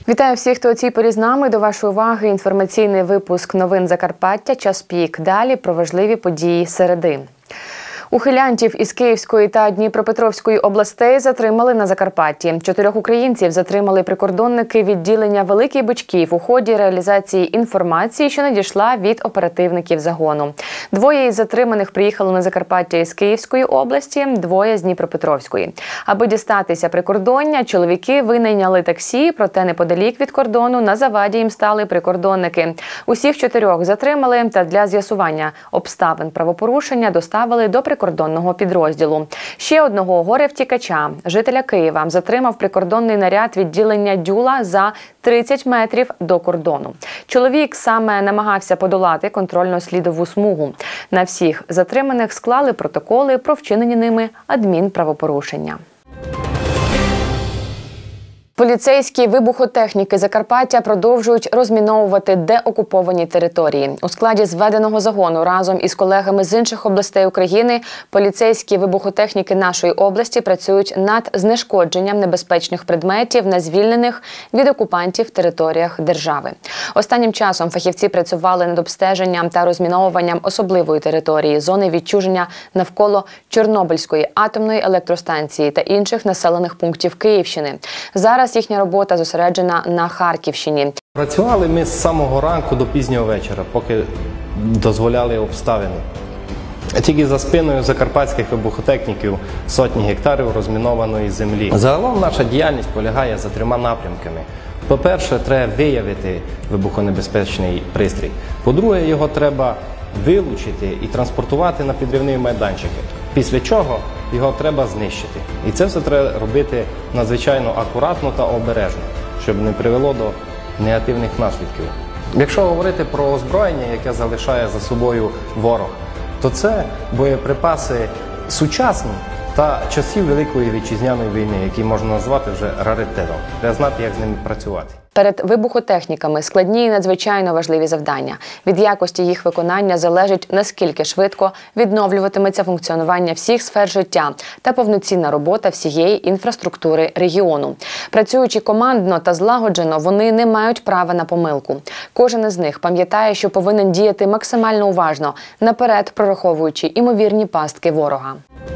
Вітаю всіх, хто у цій порі з нами. До вашої уваги інформаційний випуск новин Закарпаття «Час пік». Далі про важливі події середи. Ухилянтів із Київської та Дніпропетровської областей затримали на Закарпатті. 4 українців затримали прикордонники відділення Великий Бичків у ході реалізації інформації, що надійшла від оперативників загону. 2 із затриманих приїхали на Закарпаття із Київської області, 2 з Дніпропетровської. Аби дістатися прикордоння, чоловіки винайняли таксі, проте неподалік від кордону на заваді їм стали прикордонники. Усіх 4 затримали та для з'ясування обставин правопорушення доставили до прикордонного підрозділу. Ще одного горе-втікача, жителя Києва, затримав прикордонний наряд відділення Дюла за 30 метрів до кордону. Чоловік саме намагався подолати контрольно-слідову смугу. На всіх затриманих склали протоколи про вчинені ними адмінправопорушення. Поліцейські вибухотехніки Закарпаття продовжують розміновувати деокуповані території. У складі зведеного загону разом із колегами з інших областей України поліцейські вибухотехніки нашої області працюють над знешкодженням небезпечних предметів на звільнених від окупантів територіях держави. Останнім часом фахівці працювали над обстеженням та розміновуванням особливої території, зони відчуження навколо Чорнобильської атомної електростанції та інших населених пунктів Київщини. Зараз їхня робота зосереджена на Харківщині. Працювали ми з самого ранку до пізнього вечора, поки дозволяли обставини. Тільки за спиною закарпатських вибухотехніків сотні гектарів розмінованої землі. Загалом наша діяльність полягає за 3 напрямками. По-перше, треба виявити вибухонебезпечний пристрій. По-друге, його треба вилучити і транспортувати на підривні майданчики. Після чого його треба знищити. І це все треба робити надзвичайно акуратно та обережно, щоб не привело до негативних наслідків. Якщо говорити про озброєння, яке залишає за собою ворог, то це боєприпаси сучасні та часів Великої Вітчизняної війни, які можна назвати вже раритетом. Треба знати, як з ними працювати. Перед вибухотехніками складні і надзвичайно важливі завдання. Від якості їх виконання залежить, наскільки швидко відновлюватиметься функціонування всіх сфер життя та повноцінна робота всієї інфраструктури регіону. Працюючи командно та злагоджено, вони не мають права на помилку. Кожен із них пам'ятає, що повинен діяти максимально уважно, наперед прораховуючи імовірні пастки ворога.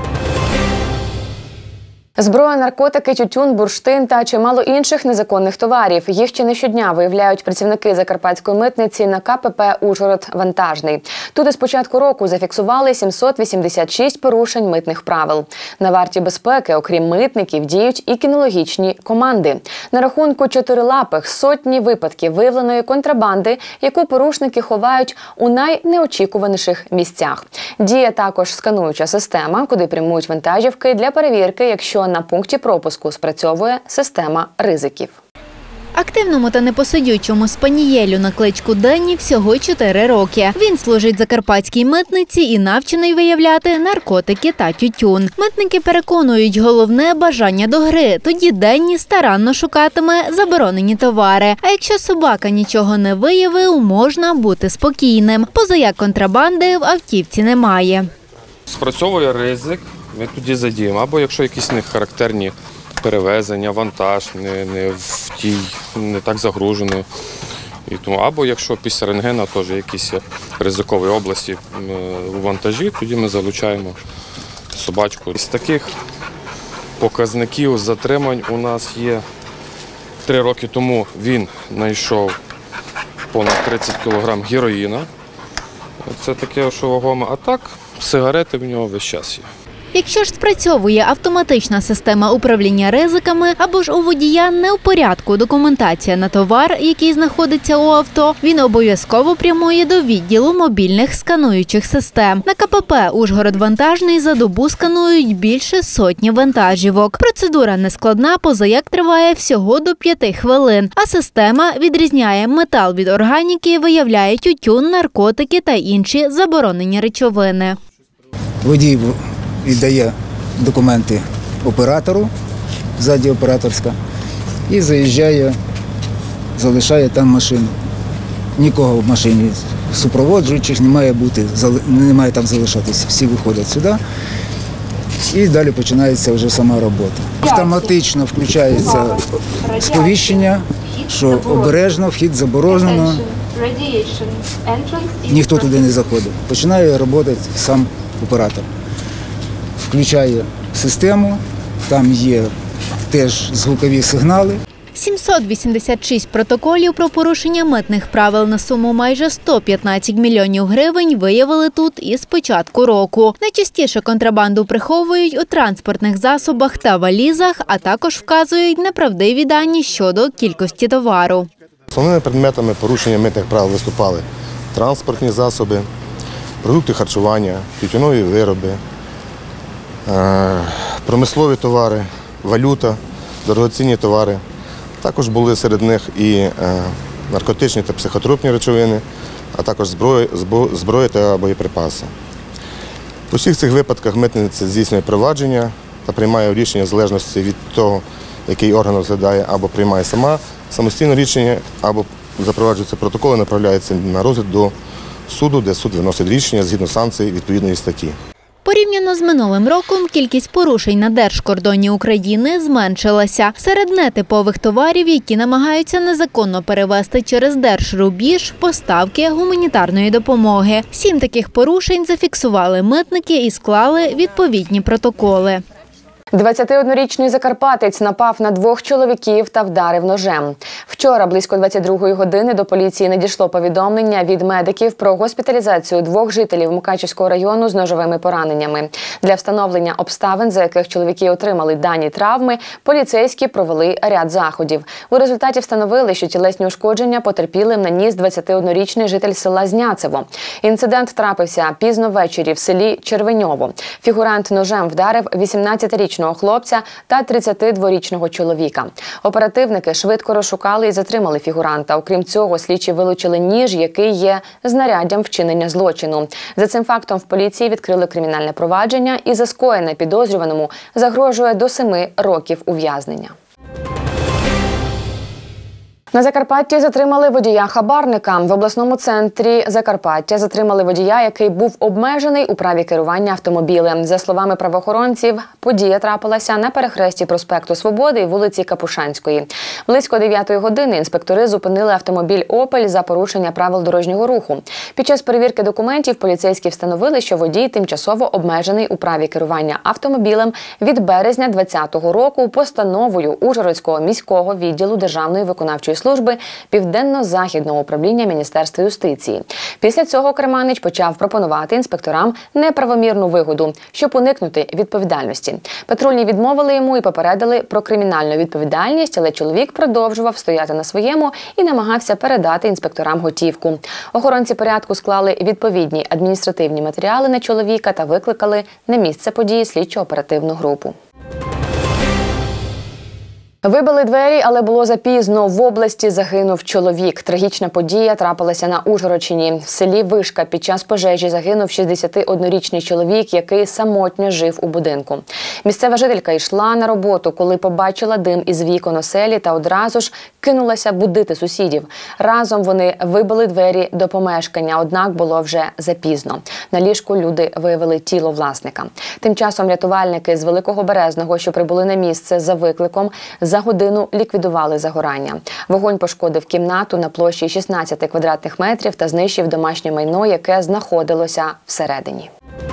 Зброя, наркотики, тютюн, бурштин та чимало інших незаконних товарів. Їх чи не щодня виявляють працівники Закарпатської митниці на КПП «Ужгород-Вантажний». Тут із початку року зафіксували 786 порушень митних правил. На варті безпеки, окрім митників, діють і кінологічні команди. На рахунку чотирилапих сотні випадків виявленої контрабанди, яку порушники ховають у найнеочікуваніших місцях. Діє також скануюча система, куди прямують вантажівки для перевірки, якщо на пункті пропуску спрацьовує система ризиків. Активному та непосидючому спанієлю на кличку Денні всього 4 роки. Він служить закарпатській митниці і навчений виявляти наркотики та тютюн. Митники переконують, головне – бажання до гри. Тоді Денні старанно шукатиме заборонені товари. А якщо собака нічого не виявив, можна бути спокійним. Позаяк контрабанди в автівці немає. Спрацьовує ризик, ми тоді задіємо. Або якщо якісь нехарактерні перевезення, вантаж не так загружений. Або якщо після рентгена теж якісь ризикові області у вантажі, тоді ми залучаємо собачку. З таких показників затримань у нас є 3 роки тому він знайшов понад 30 кг героїна. Це таке, що вагоме. А так, сигарети в нього весь час є. Якщо ж спрацьовує автоматична система управління ризиками або ж у водія не в порядку документація на товар, який знаходиться у авто, він обов'язково прямує до відділу мобільних скануючих систем. На КПП «Ужгород-Вантажний» за добу сканують більше сотні вантажівок. Процедура нескладна, позаяк триває всього до 5 хвилин, а система відрізняє метал від органіки, виявляє тютюн, наркотики та інші заборонені речовини. Водій віддає документи оператору, ззаді операторська, і заїжджає, залишає там машину. Нікого в машині супроводжуючих не має там залишатися. Всі виходять сюди і далі починається вже сама робота. Автоматично включається сповіщення що обережно, вхід заборонено, ніхто туди не заходить. Починає працювати сам оператор. Включає систему, там є теж звукові сигнали. 786 протоколів про порушення митних правил на суму майже 115 мільйонів гривень виявили тут із початку року. Найчастіше контрабанду приховують у транспортних засобах та валізах, а також вказують неправдиві дані щодо кількості товару. Основними предметами порушення митних правил виступали транспортні засоби, продукти харчування, тютюнові вироби, промислові товари, валюта, дорогоцінні товари. Також були серед них і наркотичні та психотропні речовини, а також зброя та боєприпаси. У всіх цих випадках митниця здійснює провадження та приймає рішення в залежності від того, який орган розглядає, або приймає самостійне рішення, або запроваджуються протоколи, направляються на розгляд до суду, де суд виносить рішення згідно санкцій відповідної статті. Порівняно з минулим роком кількість порушень на держкордоні України зменшилася. Серед нетипових товарів, які намагаються незаконно перевезти через держрубіж, поставки гуманітарної допомоги. 7 таких порушень зафіксували митники і склали відповідні протоколи. 21-річний закарпатець напав на 2 чоловіків та вдарив ножем. Вчора близько 22-ї години до поліції надійшло повідомлення від медиків про госпіталізацію 2 жителів Мукачівського району з ножовими пораненнями. Для встановлення обставин, за яких чоловіки отримали дані травми, поліцейські провели ряд заходів. У результаті встановили, що тілесні ушкодження потерпілим наніс 21-річний житель села Зняцево. Інцидент трапився пізно ввечері в селі Червеньово. Фігурант ножем вдарив 18-річного хлопця та 32-річного чоловіка. Оперативники швидко розшукали і затримали фігуранта. Окрім цього, слідчі вилучили ніж, який є знаряддям вчинення злочину. За цим фактом в поліції відкрили кримінальне провадження і за скоєне підозрюваному загрожує до 7 років ув'язнення. На Закарпатті затримали водія-хабарника. В обласному центрі Закарпаття затримали водія, який був обмежений у праві керування автомобілем. За словами правоохоронців, подія трапилася на перехресті проспекту Свободи і вулиці Капушанської. Близько 9-ї години інспектори зупинили автомобіль «Опель» за порушення правил дорожнього руху. Під час перевірки документів поліцейські встановили, що водій тимчасово обмежений у праві керування автомобілем від березня 2020 року постановою Ужгородського міського відділу Державної виконавчої служби Південно-Західного управління Міністерства юстиції. Після цього керманич почав пропонувати інспекторам неправомірну вигоду, щоб уникнути відповідальності. Патрульні відмовили йому і попередили про кримінальну відповідальність, але чоловік продовжував стояти на своєму і намагався передати інспекторам готівку. Охоронці порядку склали відповідні адміністративні матеріали на чоловіка та викликали на місце події слідчо-оперативну групу. Вибили двері, але було запізно. В області загинув чоловік. Трагічна подія трапилася на Ужгородщині. В селі Вишка під час пожежі загинув 61-річний чоловік, який самотньо жив у будинку. Місцева жителька йшла на роботу, коли побачила дим із вікон оселі та одразу ж кинулася будити сусідів. Разом вони вибили двері до помешкання, однак було вже запізно. На ліжку люди виявили тіло власника. Тим часом рятувальники з Великого Березного, що прибули на місце за викликом, за годину ліквідували загорання. Вогонь пошкодив кімнату на площі 16 квадратних метрів та знищив домашнє майно, яке знаходилося всередині.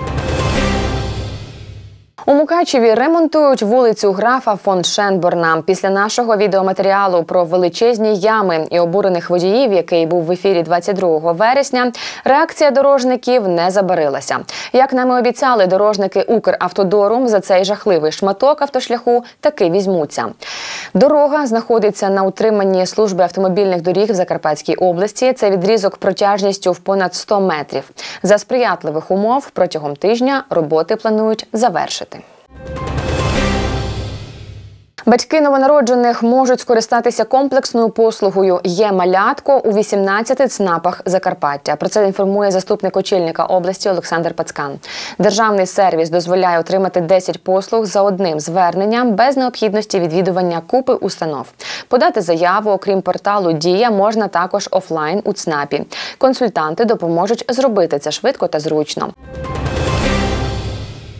У Мукачеві ремонтують вулицю графа фон Шенборна. Після нашого відеоматеріалу про величезні ями і обурених водіїв, який був в ефірі 22 вересня, реакція дорожників не забарилася. Як нам і обіцяли дорожники Укравтодору, за цей жахливий шматок автошляху таки візьмуться. Дорога знаходиться на утриманні служби автомобільних доріг в Закарпатській області. Це відрізок протяжністю в понад 100 метрів. За сприятливих умов протягом тижня роботи планують завершити. Батьки новонароджених можуть скористатися комплексною послугою «Є-малятко» у 18 ЦНАПах Закарпаття. Про це інформує заступник очільника області Олександр Пацкан. Державний сервіс дозволяє отримати 10 послуг за одним зверненням без необхідності відвідування купи установ. Подати заяву, окрім порталу «Дія», можна також офлайн у ЦНАПі. Консультанти допоможуть зробити це швидко та зручно.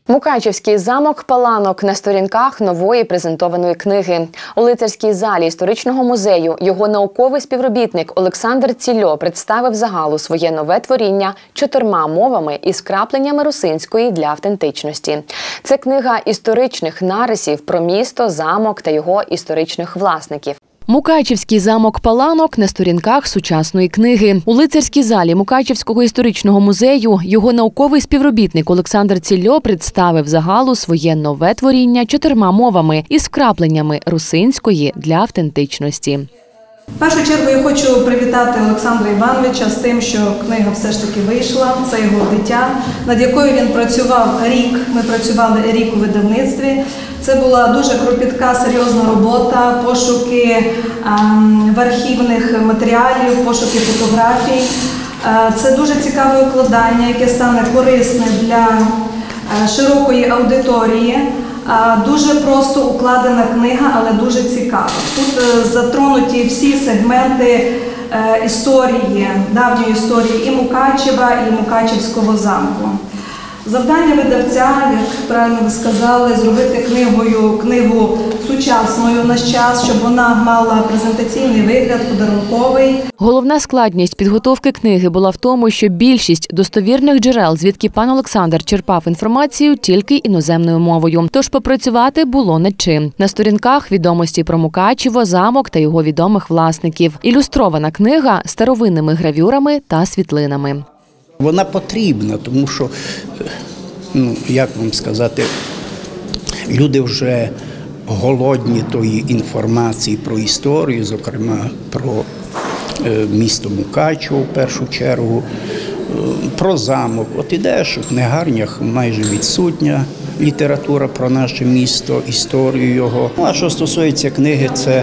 Мукачівський замок Паланок на сторінках нової презентованої книги. У лицарській залі історичного музею його науковий співробітник Олександр Цільо представив загалу своє нове творіння 4 мовами із вкрапленнями русинської для автентичності. Це книга історичних нарисів про місто, замок та його історичних власників. Мукачівський замок Паланок на сторінках сучасної книги. У лицарській залі Мукачівського історичного музею його науковий співробітник Олександр Цільо представив загалу своє нове творіння 4 мовами із вкрапленнями русинської для автентичності. В першу чергу я хочу привітати Олександра Івановича з тим, що книга все ж таки вийшла, це його дитя, над якою він працював рік. Ми працювали рік у видавництві. Це була дуже кропітка, серйозна робота, пошуки архівних матеріалів, пошуки фотографій. Це дуже цікаве укладання, яке стане корисне для широкої аудиторії. Дуже просто укладена книга, але дуже цікава. Тут затронуті всі сегменти історії, давньої історії і Мукачева, і Мукачівського замку. Завдання видавця, як правильно ви сказали, зробити книгу сучасною в наш час, щоб вона мала презентаційний вигляд, подарунковий. Головна складність підготовки книги була в тому, що більшість достовірних джерел, звідки пан Олександр черпав інформацію, тільки іноземною мовою. Тож попрацювати було над чим. На сторінках відомості про Мукачево, замок та його відомих власників. Ілюстрована книга старовинними гравюрами та світлинами. Вона потрібна, тому що, як вам сказати, люди вже голодні тої інформації про історію, зокрема про місто Мукачево в першу чергу, про замок. От ідеш, в книгарнях майже відсутня література про наше місто, історію його. А що стосується книги, це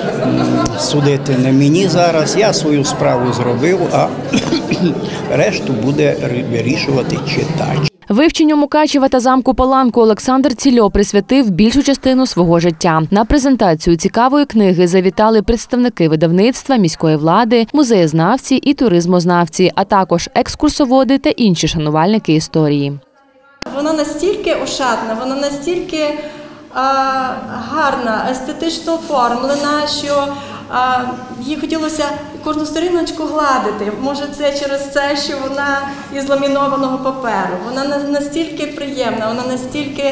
судити не мені зараз. Я свою справу зробив, а решту буде вирішувати читач. Вивченню Мукачева та замку Паланку Олександр Цільо присвятив більшу частину свого життя. На презентацію цікавої книги завітали представники видавництва, міської влади, музеєзнавці і туризмознавці, а також екскурсоводи та інші шанувальники історії. Вона настільки ошатна, вона настільки гарна, естетично оформлена, що їй хотілося кожну сторіночку гладити. Може, це через це, що вона із ламінованого паперу. Вона настільки приємна, вона настільки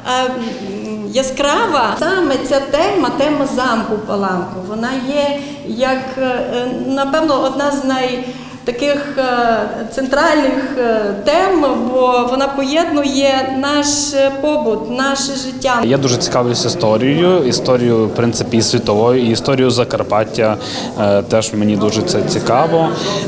яскрава. Саме ця тема замку Паланку, вона є, як, напевно, одна з таких центральних тем, бо вона поєднує наш побут, наше життя. Я дуже цікавлюся історією, в принципі, і світовою, і історією Закарпаття. Теж мені дуже це цікаво.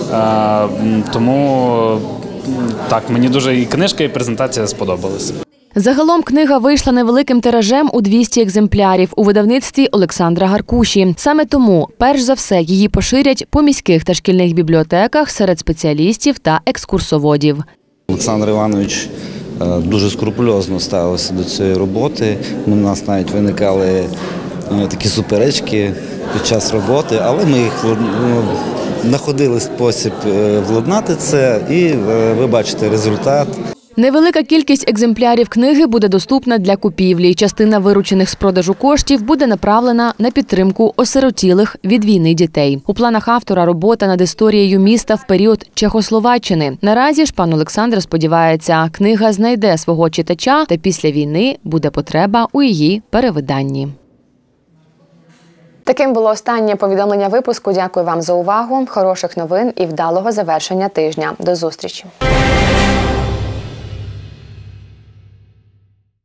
Тому так, мені дуже і книжка, і презентація сподобалися. Загалом книга вийшла невеликим тиражем у 200 екземплярів у видавництві Олександра Гаркуші. Саме тому, перш за все, її поширять по міських та шкільних бібліотеках серед спеціалістів та екскурсоводів. Олександр Іванович дуже скрупульозно ставився до цієї роботи. У нас навіть виникали такі суперечки під час роботи, але ми їх знаходили спосіб владнати це, і ви бачите результат. Невелика кількість екземплярів книги буде доступна для купівлі. Частина виручених з продажу коштів буде направлена на підтримку осиротілих від війни дітей. У планах автора робота над історією міста в період Чехословаччини. Наразі ж пан Олександр сподівається, книга знайде свого читача, та після війни буде потреба у її перевиданні. Таким було останнє повідомлення випуску. Дякую вам за увагу. Хороших новин і вдалого завершення тижня. До зустрічі.